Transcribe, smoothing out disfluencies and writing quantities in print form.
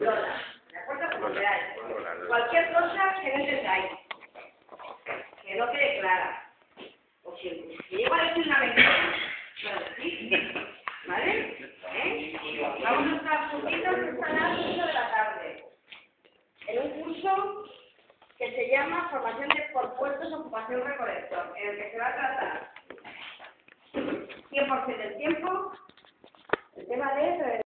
Lola, ¿de acuerdo? Como queráis. Cualquier cosa que no entendáis, que no quede clara, o si llego a decir una mentira, lo decís, ¿vale? Vamos a estar juntitos hasta las 8 de la tarde, en un curso que se llama Formación por Puestos Ocupación Recolector, en el que se va a tratar 100% del tiempo el tema de